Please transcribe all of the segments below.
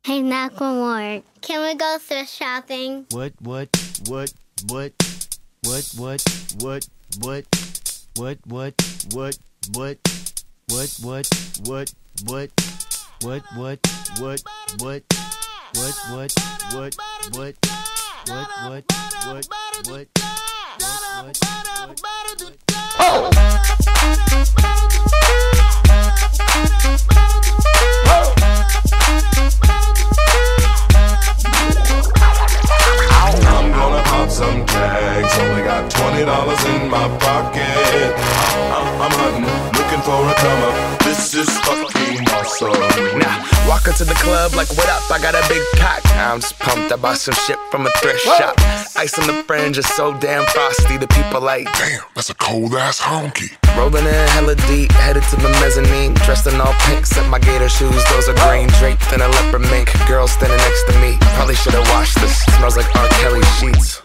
Hey, Macklemore, can we go thrift shopping? What? I'm gonna pop some tags, only got $20 in my pocket. I'm hunting, looking for a come up. This is fucking awesome. Now, walk into the club like, what up? I got a big cock. I'm just pumped, I bought some shit from a thrift shop. Ice on the fringe is so damn frosty. The people like, Damn, that's a cold ass honky. rolling in hella deep, headed to the mezzanine. Dressed in all pink, set my gator shoes. Those are green, draped in a leopard mink. Girl standing next to me, probably should've washed this. Smells like R. Kelly sheets.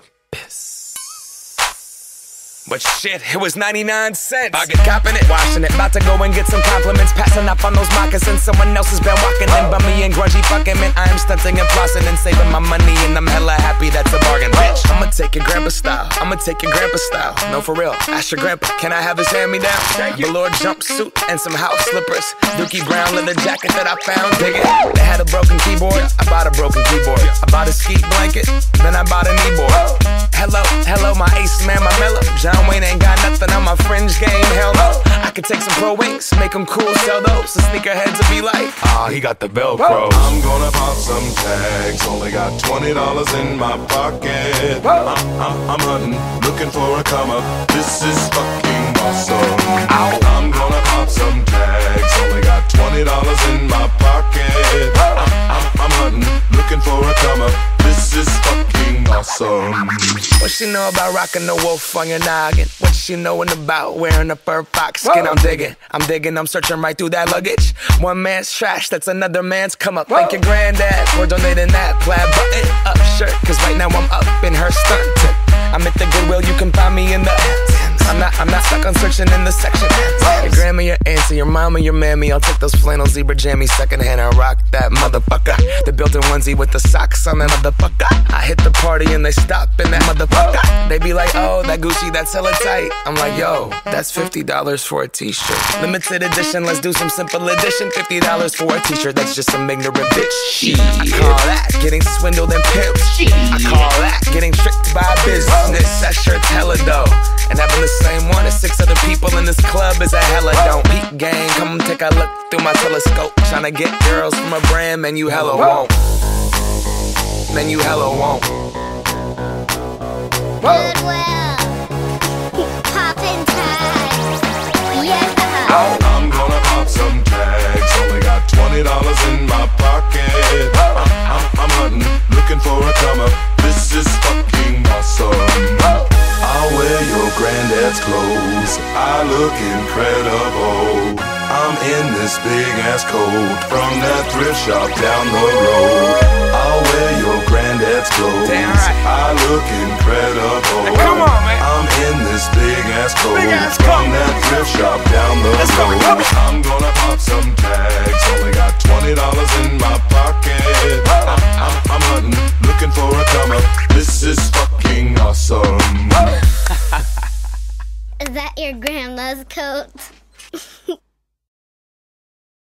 But shit, it was 99 cents. I get copping it, washing it. About to go and get some compliments. Passing up on those moccasins. Someone else has been walking in. Bummy and grungy fucking man. I am stunting and flossing and saving my money. And I'm hella happy that's a bargain, bitch. I'ma take your grandpa style. I'ma take your grandpa style. No, for real. Ask your grandpa, can I have his hand-me-down? Velour jumpsuit and some house slippers. Dookie brown leather jacket that I found. Dig it. They had a broken keyboard. I bought a broken keyboard. I bought a ski blanket. Then I bought a kneeboard. Hello, my ace man, my mellow. John Wayne ain't got nothing on my fringe game, hell no. I could take some pro wings, make them cool, sell those. The sneakerheads will be like, he got the Velcro. I'm gonna pop some tags, only got $20 in my pocket. I'm hunting, looking for a come up. This is fucking awesome. I'm gonna pop some tags, only got $20 in my pocket. I'm hunting, looking for a come up. This is fucking awesome. What she know about rocking the wolf on your noggin? What she knowin' about wearing a fur fox skin? I'm digging, I'm searching right through that luggage. One man's trash, that's another man's come up. Thank your granddad for donating that plaid button up shirt. Cause right now I'm up in her skirt. I'm at the Goodwill, you can find me in the I'm not stuck on searching in the section. Your grandma, your auntie, your mama, your mammy. I'll take those flannel zebra jammies secondhand and rock that motherfucker. The built-in onesie with the socks on that motherfucker. I hit the party and they stop in that motherfucker. They be like, oh, that Gucci, that's hella tight. I'm like, yo, that's $50 for a t-shirt. Limited edition, let's do some simple edition. $50 for a t-shirt, that's just some ignorant bitch. I call that getting swindled and pimped. I call that getting tricked by business. That shirt's hella dope. And having the same one as 6 other people in this club is a hella don't. Peak gang, come take a look through my telescope. Tryna get girls from a brand, man, you hella won't. Man, you hella won't. Goodwill, poppin' tags, yeah. I'm gonna pop some tags, only got $20 in my pocket. I'm hunting, looking for a come up. This is fucking awesome. I'll wear your granddad's clothes, I look incredible. I'm in this big ass coat from that thrift shop down the road. I'll wear your granddad's clothes, I look incredible. Come on, man. I'm in this big ass coat from that thrift shop down the road. I'm gonna pop some tags, only got $20 in my pocket. I'm hunting, looking for a come up. This is fucking awesome. Is that your grandma's coat?